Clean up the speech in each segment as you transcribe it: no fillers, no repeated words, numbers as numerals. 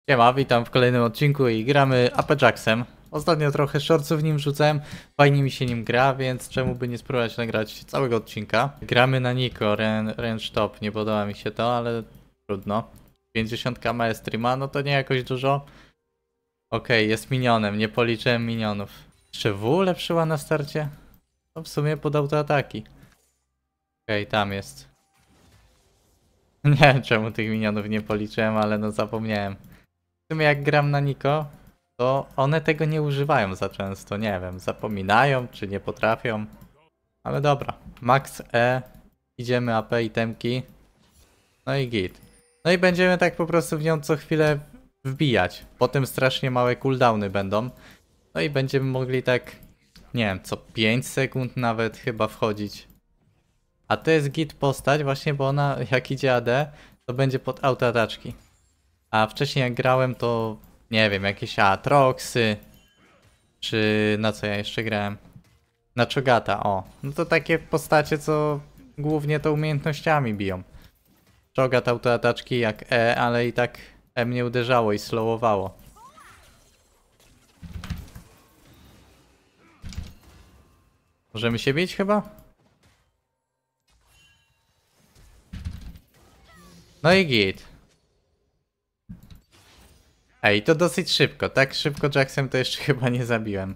Siema, witam w kolejnym odcinku i gramy Apejaxem. Ostatnio trochę shortsów w nim rzucałem, fajnie mi się nim gra, więc czemu by nie spróbować nagrać całego odcinka. Gramy na Niko, range top, nie podoba mi się to, ale trudno. 50 ma streama, no to nie jakoś dużo. Okej, jest minionem, nie policzyłem minionów. Jeszcze W ulepszyła na starcie? No w sumie pod autoataki. Okej, tam jest. Nie wiem czemu tych minionów nie policzyłem, ale no zapomniałem. W sumie jak gram na Niko, to one tego nie używają za często, nie wiem, zapominają czy nie potrafią. Ale dobra, max E, idziemy AP i temki, no i git. No i będziemy tak po prostu w nią co chwilę wbijać, potem strasznie małe cooldowny będą. No i będziemy mogli tak, nie wiem, co 5 sekund nawet chyba wchodzić. A to jest git postać właśnie, bo ona jak idzie AD, to będzie pod autoataczki. A wcześniej jak grałem to, nie wiem, jakieś Aatroxy, czy na co ja jeszcze grałem? Na Chogata, o. No to takie postacie, co głównie to umiejętnościami biją. Chogat autoataczki jak E, ale i tak E mnie uderzało i slowowało. Możemy się bić chyba? No i git. Ej, to dosyć szybko. Tak szybko Jacksem to jeszcze chyba nie zabiłem.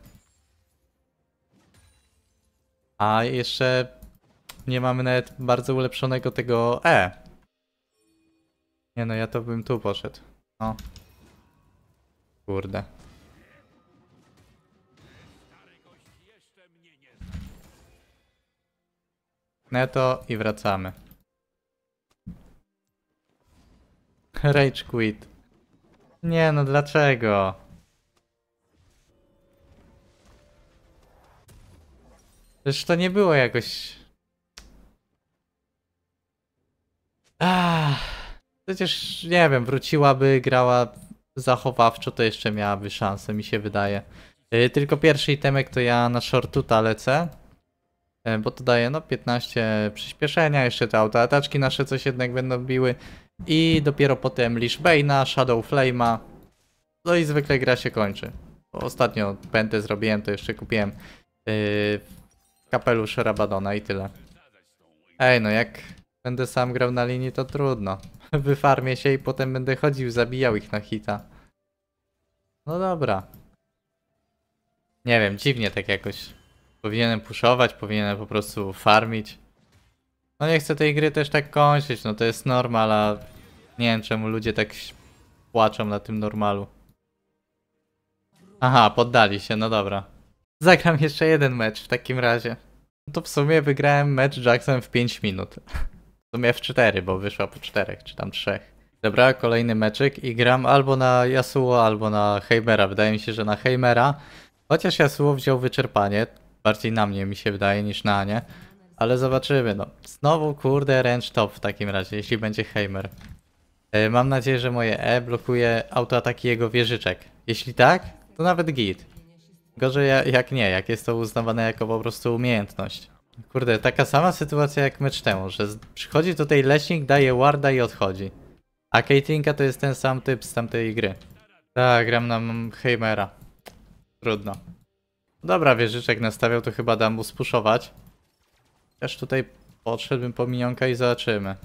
A jeszcze nie mamy nawet bardzo ulepszonego tego E. Nie no, ja to bym tu poszedł. No. Kurde. Neto i wracamy. Rage quit. Nie no, dlaczego? Przecież to nie było jakoś... Przecież nie wiem, wróciłaby, grała zachowawczo, to jeszcze miałaby szansę, mi się wydaje. Tylko pierwszy itemek to ja na shortuta lecę. Bo to daje no 15 przyspieszenia, jeszcze te autoataczki nasze coś jednak będą biły. I dopiero potem Lich Bane'a, Shadow Flame'a. No i zwykle gra się kończy. Bo ostatnio pętę zrobiłem, to jeszcze kupiłem kapelusz Rabadona i tyle. Ej, no jak będę sam grał na linii, to trudno. Wyfarmię się i potem będę chodził, zabijał ich na hita. No dobra. Nie wiem, dziwnie tak jakoś. Powinienem puszować, powinienem po prostu farmić. No nie chcę tej gry też tak kończyć, no to jest normal, a nie wiem czemu ludzie tak płaczą na tym normalu. Aha, poddali się, no dobra. Zagram jeszcze jeden mecz w takim razie. No to w sumie wygrałem mecz Jacksem w 5 minut. W sumie w 4, bo wyszła po 4, czy tam 3. Dobra, kolejny meczyk i gram albo na Yasuo, albo na Heimera. Wydaje mi się, że na Heimera. Chociaż Yasuo wziął wyczerpanie. Bardziej na mnie mi się wydaje niż na nie. Ale zobaczymy, no. Znowu kurde range top w takim razie, jeśli będzie Heimer. Mam nadzieję, że moje E blokuje autoataki jego wieżyczek. Jeśli tak, to nawet git. Gorzej jak nie, jak jest to uznawane jako po prostu umiejętność. Kurde, taka sama sytuacja jak mecz temu, że przychodzi tutaj leśnik, daje warda i odchodzi. A Caitlynka to jest ten sam typ z tamtej gry. Tak, gram na Heimera. Trudno. Dobra, wieżyczek nastawiał, to chyba dam mu spuszować. Też tutaj podszedłbym po minionka i zobaczymy.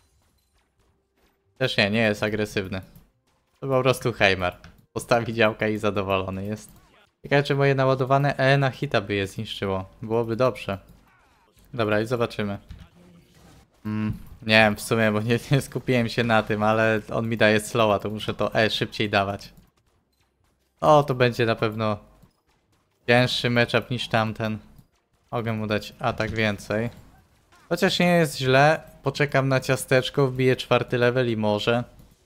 Też nie jest agresywny. To po prostu Heimer. Postawi działka i zadowolony jest. Ciekawe, czy moje naładowane E na hita by je zniszczyło. Byłoby dobrze. Dobra, i zobaczymy. Nie wiem w sumie, bo nie skupiłem się na tym, ale on mi daje slowa, to muszę to E szybciej dawać. O, to będzie na pewno cięższy matchup niż tamten. Mogę mu dać atak więcej. Chociaż nie jest źle. Poczekam na ciasteczko, wbiję 4. level i może.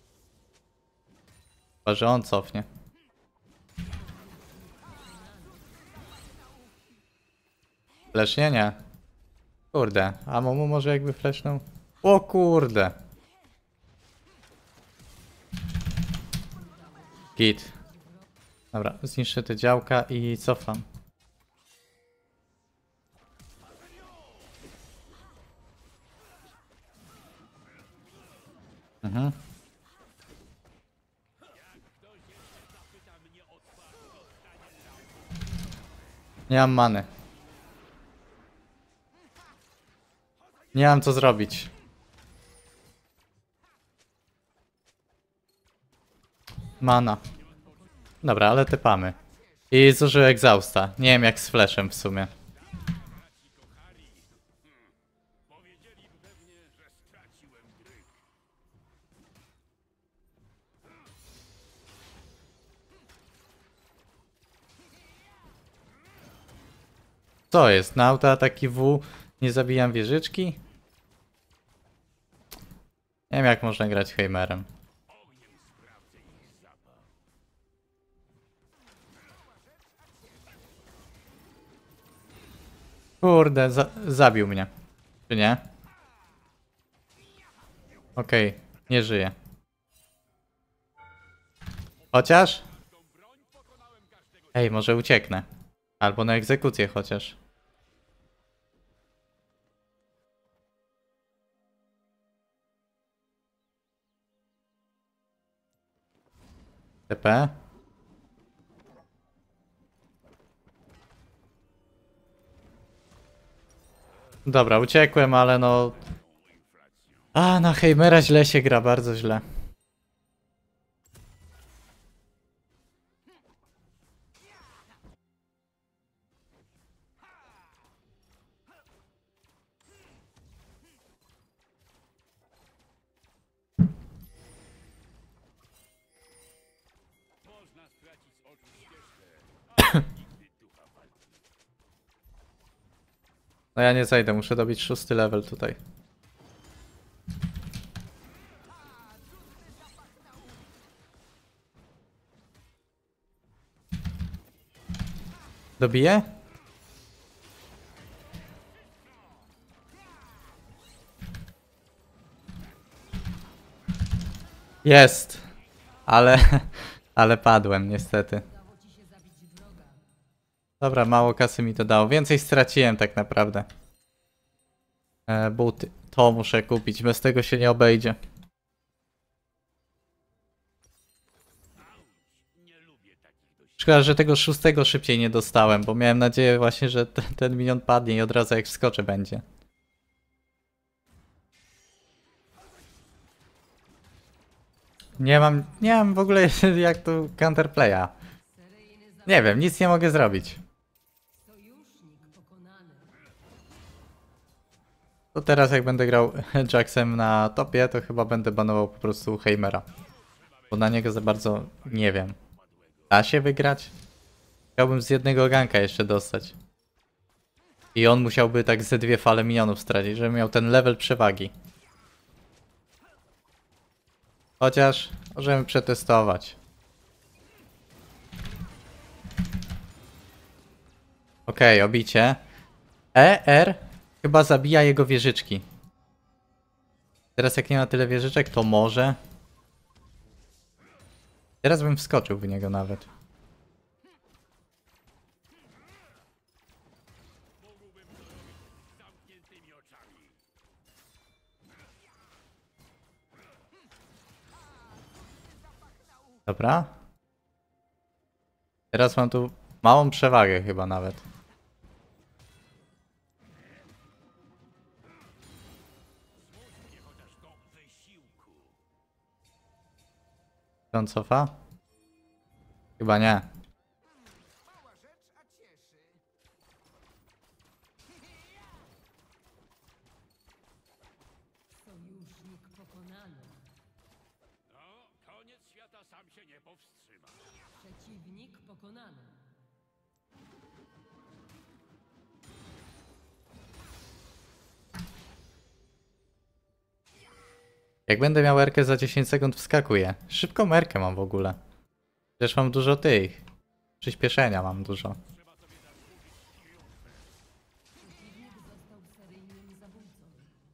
Chyba, że on cofnie. Flesznie? Nie. Kurde, a Momu może jakby flesznął? O kurde. Git. Dobra, zniszczę te działka i cofam. Nie mam many. Nie mam co zrobić. Mana. Dobra, ale typamy. I zużył egzausta. Nie wiem jak z flashem w sumie. Co jest? Na autoataki W nie zabijam wieżyczki? Nie wiem jak można grać Heimerem. Kurde, zabił mnie. Czy nie? Okej, nie żyje. Chociaż? Ej, może ucieknę. Albo na egzekucję chociaż. TP. Dobra, uciekłem, ale no... A, na Heimera źle się gra, bardzo źle. No ja nie zejdę, muszę dobić 6. level tutaj. Dobiję? Jest! Ale... ale padłem niestety. Dobra, mało kasy mi to dało. Więcej straciłem tak naprawdę. Buty. To muszę kupić, bez tego się nie obejdzie. Szkoda, że tego 6. szybciej nie dostałem, bo miałem nadzieję właśnie, że ten minion padnie i od razu jak wskoczę będzie. Nie mam w ogóle jak tu counterplaya. Nie wiem, nic nie mogę zrobić. To teraz jak będę grał Jacksem na topie, to chyba będę banował po prostu Heimera. Bo na niego za bardzo nie wiem. Da się wygrać? Chciałbym z jednego ganka jeszcze dostać. I on musiałby tak ze 2 fale minionów stracić, żeby miał ten level przewagi. Chociaż możemy przetestować. Okej, obicie. R chyba zabija jego wieżyczki. Teraz jak nie ma tyle wieżyczek, to może. Teraz bym wskoczył w niego nawet. Dobra. Teraz mam tu małą przewagę chyba nawet. Czy on cofa? Chyba nie. Sojusznik pokonany. No, koniec świata sam się nie powstrzyma. Przeciwnik pokonany. Jak będę miał erkę za 10 sekund wskakuję. Szybką erkę mam w ogóle. Przecież mam dużo tych. Przyspieszenia mam dużo. Przeciwnik został seryjnym zabójcą.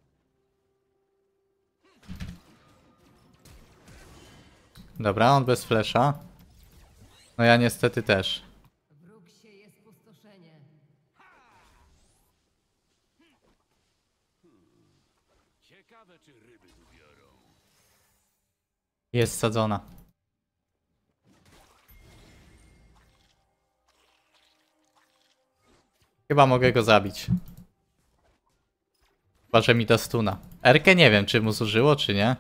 Dobra, on bez flesza. No ja niestety też. Wróg sieje spustoszenie. Ciekawe, czy ryby tu biorą. Jest sadzona. Chyba mogę go zabić. Chyba, że mi da stuna. Erkę nie wiem, czy mu zużyło, czy nie.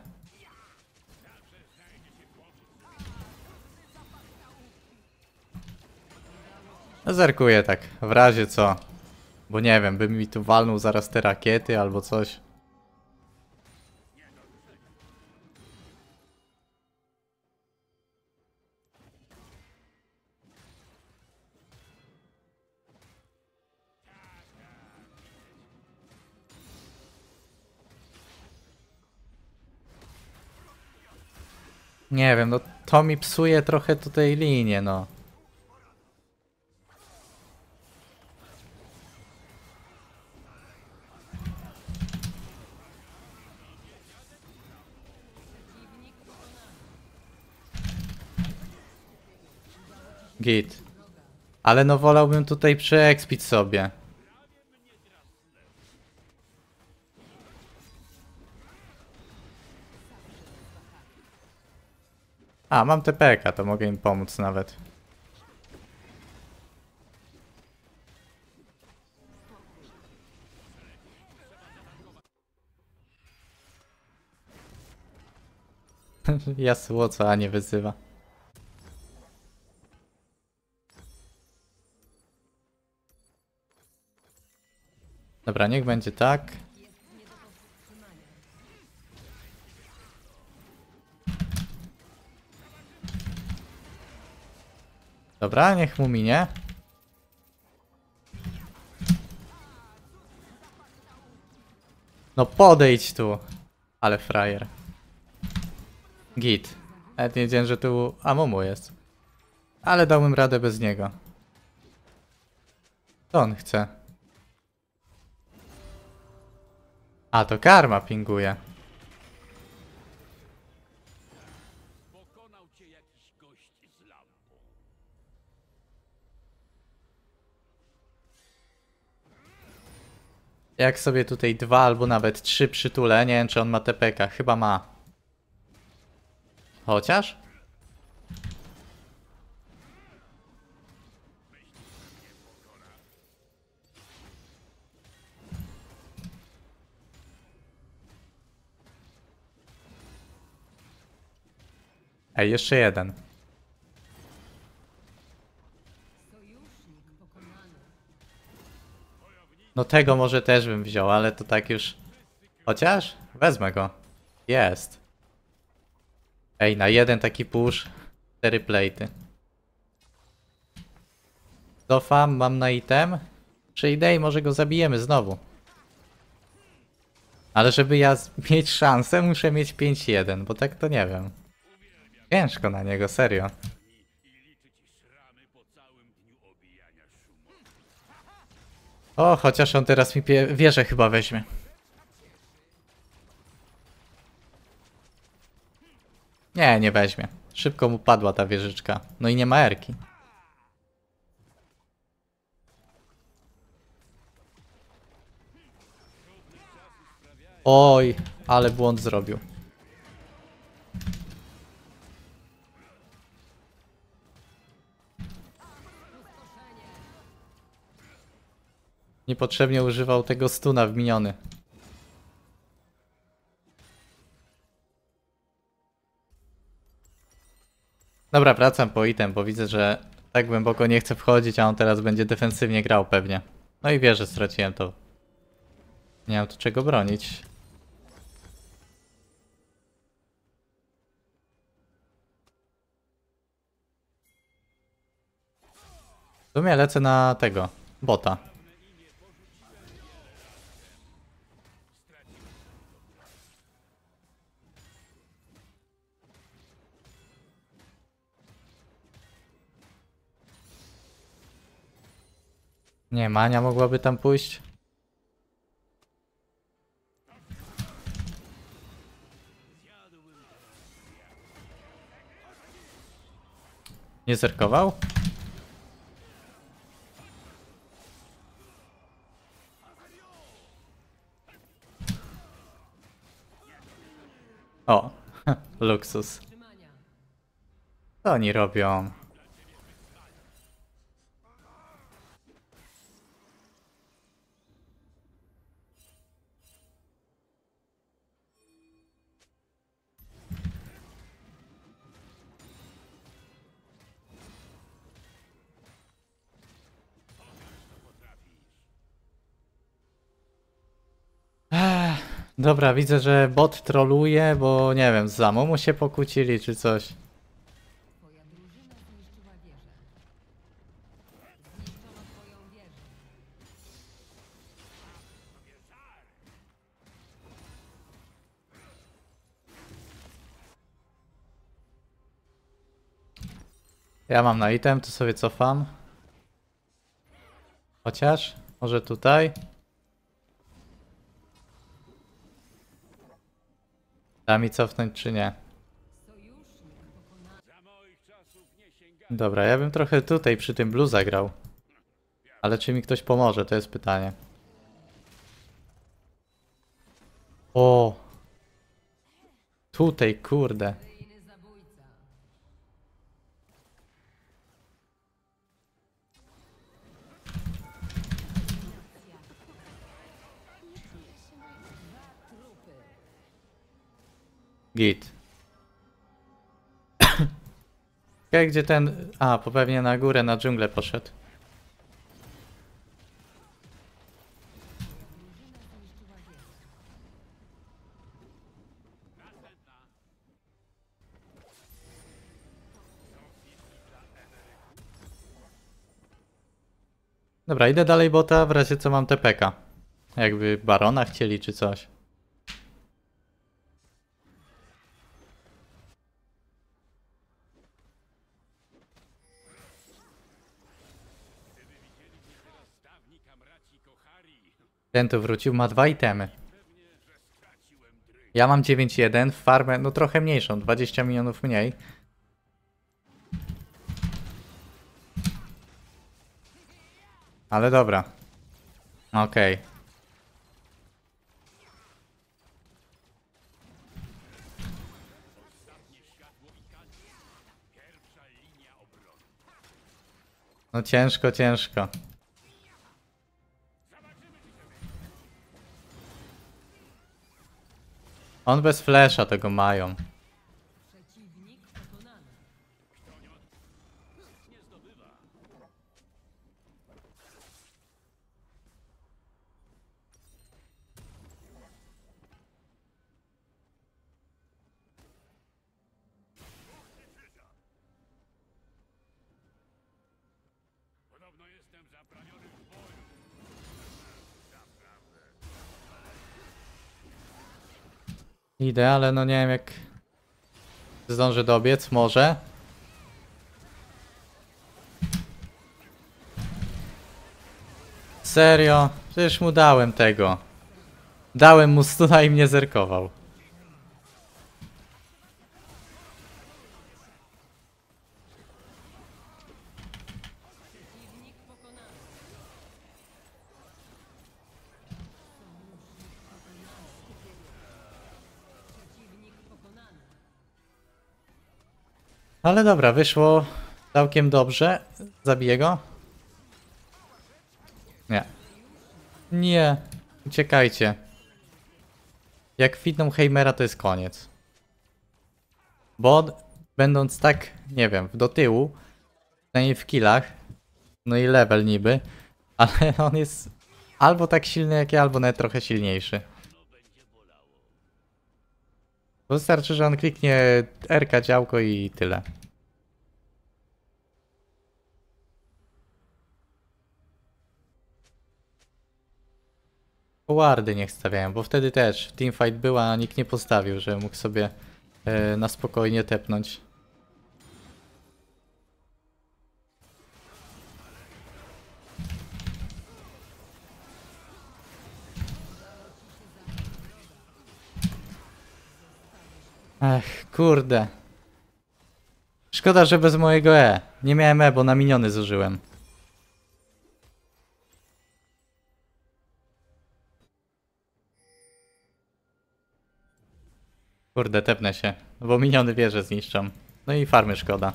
No, zerkuję tak, w razie co. Bo nie wiem, by mi tu walnął zaraz te rakiety albo coś. Nie wiem, no to mi psuje trochę tutaj linię, no. Git. Ale no wolałbym tutaj przeekspić sobie. A, mam TPK, to mogę im pomóc nawet. Jasło, a nie wyzywa. Dobra, niech będzie tak. Dobra, niech mu minie. No podejdź tu. Ale frajer. Git. Nawet nie wiedziałem, że tu Amumu jest. Ale dałbym radę bez niego. Co on chce? A, to karma pinguje. Pokonał cię jakiś gość z lampą. Jak sobie tutaj 2 albo nawet 3 przytulę, nie wiem czy on ma TPK, chyba ma. Chociaż? Ej, jeszcze jeden. Sojusznik pokonany. No tego może też bym wziął, ale to tak już... Chociaż? Wezmę go. Jest. Ej, na jeden taki push 4 plate'y. Cofam, mam na item. Przyjdę i może go zabijemy znowu. Ale żeby ja mieć szansę, muszę mieć 5-1, bo tak to nie wiem. Ciężko na niego, serio. I liczy ci szramy po całym dniu obijania szumu. O, chociaż on teraz mi wieżę chyba weźmie. Nie, nie weźmie. Szybko mu padła ta wieżyczka. No i nie ma erki. Oj, ale błąd zrobił. Niepotrzebnie używał tego stuna w miniony. Dobra, wracam po item, bo widzę, że tak głęboko nie chce wchodzić, a on teraz będzie defensywnie grał pewnie. No i wie, że straciłem to. Nie mam tu czego bronić. W sumie lecę na tego, bota. Nie, Mania mogłaby tam pójść. Nie zerkował? O, luksus. Trzymania. Co oni robią? Dobra, widzę, że bot troluje, bo nie wiem, z Zamumu się pokłócili czy coś. Twoja drużyna zniszczyła wieżę. Zniszczono twoją wieżę. Ja mam na item, to sobie cofam. Chociaż, może tutaj. Da mi cofnąć czy nie? Sojusznik pokonany. Za moich czasów nie sięga. Dobra, ja bym trochę tutaj przy tym blue zagrał. Ale czy mi ktoś pomoże, to jest pytanie. O! Tutaj, kurde. Seryjny zabójca. Dwa trupy. Git. Okej, gdzie ten... A, pewnie na górę, na dżunglę poszedł. Drużyna zniszczyła wieżę. Dobra, idę dalej bota, w razie co mam TPK. Jakby barona chcieli czy coś. Dawni kamraci Kochari. Ten tu wrócił, ma 2 itemy. Pewnie, że straciłem dryg. Ja mam 9,1, farmę no trochę mniejszą, 20 milionów mniej. Ale dobra. Okej. Pierwsza linia obrony. No ciężko, ciężko. On bez flesza tego mają. Przeciwnik pokonany. Nie zdobywa. Podobno jestem zaprawiony w boju. Idę, ale no nie wiem jak zdążę dobiec, może. Serio? Przecież mu dałem tego. Dałem mu stuna i mnie zerkował. Przeciwnik pokonany. Przeciwnik pokonany. Ale dobra, wyszło całkiem dobrze. Zabiję go? Nie. Nie. Uciekajcie. Jak fitną Heimera to jest koniec. Bo będąc tak, nie wiem, do tyłu, przynajmniej w killach, no i level niby, ale on jest albo tak silny jak ja, albo nawet trochę silniejszy. Wystarczy, że on kliknie RK działko i tyle. Wardy niech stawiają, bo wtedy też teamfight była, a nikt nie postawił, że mógł sobie na spokojnie tepnąć. Ech, kurde. Szkoda, że bez mojego E. Nie miałem E, bo na miniony zużyłem. Kurde, tepnę się, bo miniony wieże zniszczą. No i farmy szkoda.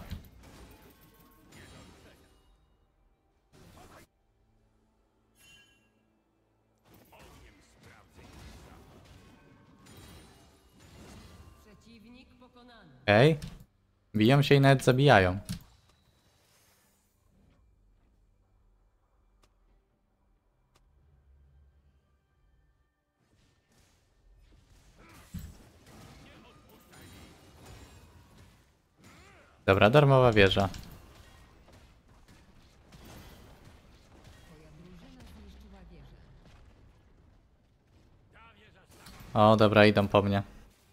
Przeciwnik pokonany. Okej. Biją się i nawet zabijają. Dobra, darmowa wieża. Twoja drużyna zniszczyła wieżę. O, dobra, idą po mnie.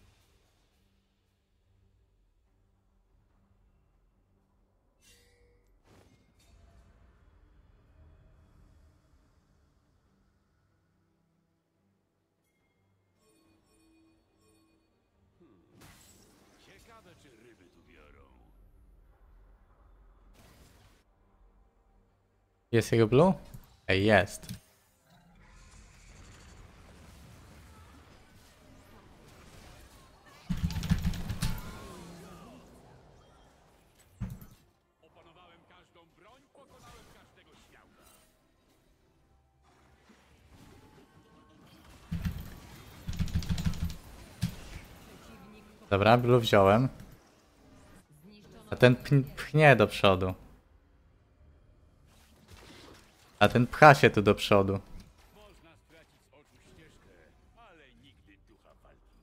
Ciekawe, czy ryby tu biorą. Jest jego blue? Ej, jest. Opanowałem każdą broń, pokonałem każdego śmiałka. Dobra, blue wziąłem. A ten pchnie do przodu. A ten pcha się tu do przodu. Można stracić z oczu ścieżkę, ale nigdy ducha walki.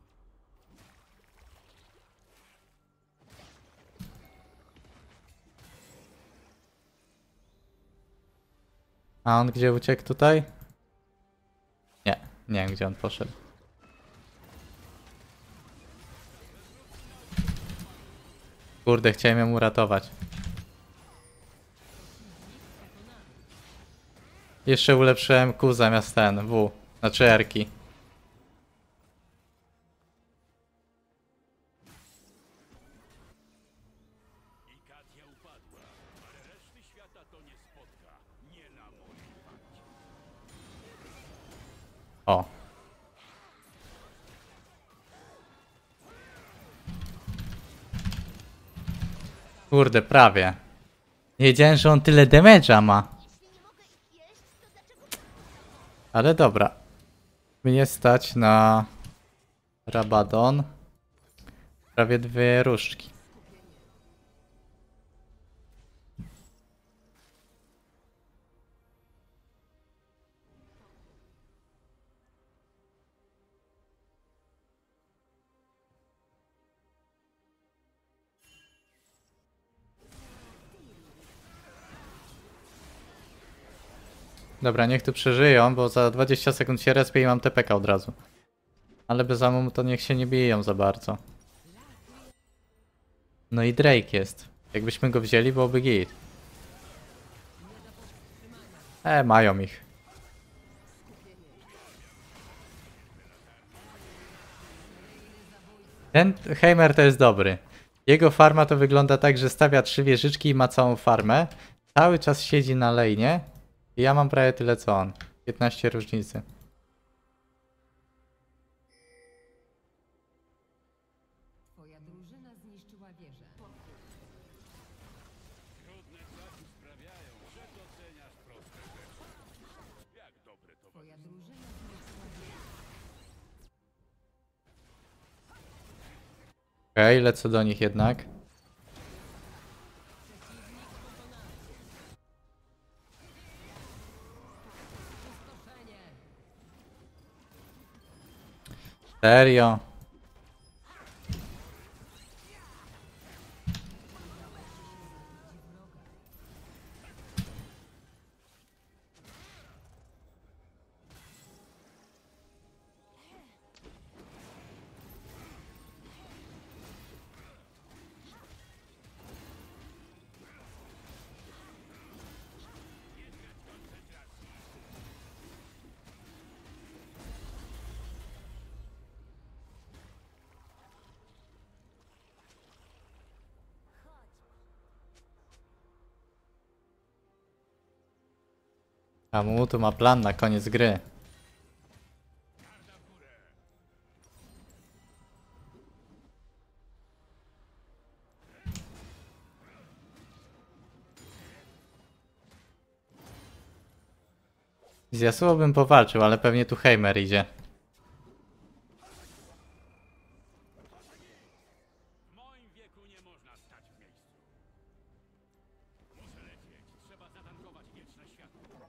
A on gdzie uciekł tutaj? Nie, nie wiem gdzie on poszedł. Kurde, chciałem ją uratować. Jeszcze ulepszyłem Q zamiast ten, W. Znaczy R-ki. I Katia upadła, ale reszty świata to nie spotka. Nie na moim fakcie. O. Kurde, prawie. Nie wiedziałem, że on tyle damage'a ma. Ale dobra. Mnie stać na Rabadon. Prawie 2 różdżki. Dobra, niech tu przeżyją, bo za 20 sekund się respię i mam TPK od razu. Ale bez amu to niech się nie biją za bardzo. No i Drake jest. Jakbyśmy go wzięli, byłoby git. Mają ich. Ten Heimer to jest dobry. Jego farma to wygląda tak, że stawia 3 wieżyczki i ma całą farmę. Cały czas siedzi na lane'ie. I ja mam prawie tyle co on. 15 różnicy. Twoja drużyna zniszczyła wieżę. Trudne czasy sprawiają, że doceniasz proste rzeczy. Jak dobre to Twoja drużyna zniszczyła wieżę. Okej, lecę do nich jednak. Pustoszenie. Serio? A mu tu ma plan na koniec gry. Z Yasuo bym powalczył, ale pewnie tu Heimer idzie. W moim wieku nie można stać w miejscu. Muszę lecieć. Trzeba zatankować wieczne światło.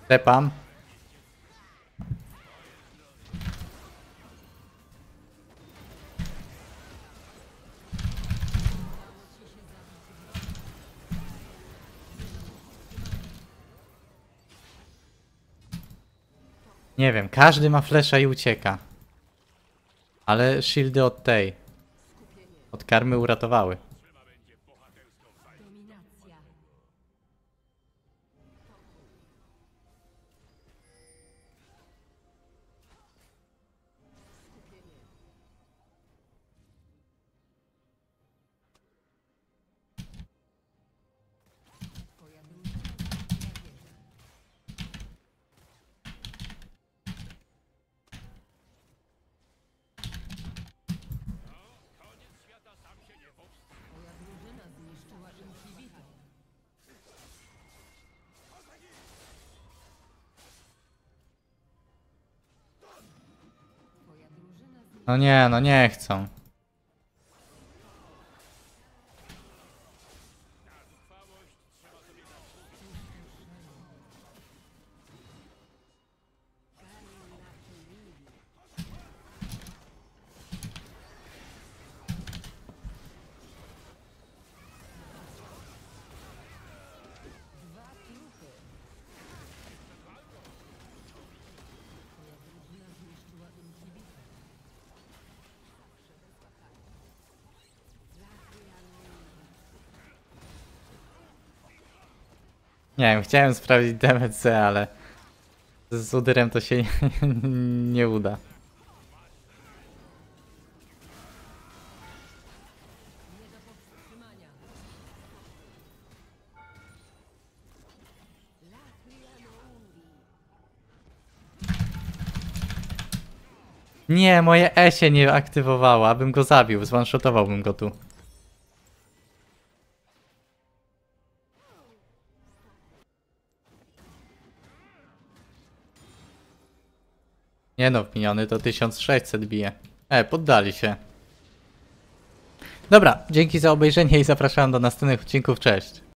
Tepam. Nie wiem, każdy ma flesza i ucieka. Ale shieldy od tej. Od karmy uratowały. Dominacja. Twoja drużyna zniszczyła wieżę. Twoja drużyna zniszczyła inhibitor. Twoja drużyna zniszczyła No nie, no nie chcą. dwa trupy. Twoja drużyna zniszczyła inhibitor. Nie wiem, chciałem sprawdzić DMC, ale z Udyrem to się nie uda. Nie do powstrzymania. Nie, moje E się nie aktywowało, abym go zabił, zone-shotowałbym go tu. Nie no, miniony to 1600 bije. Poddali się. Dobra, dzięki za obejrzenie i zapraszam do następnych odcinków, cześć.